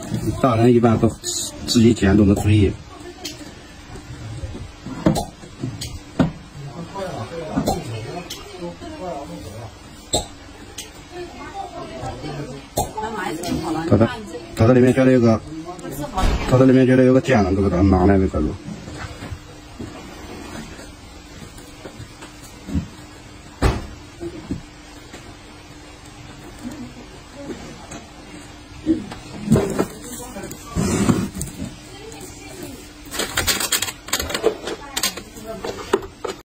大人一般都自己煎都能注意。它这里面觉得有个，它这里面觉得有个尖的，这个拿来的这个。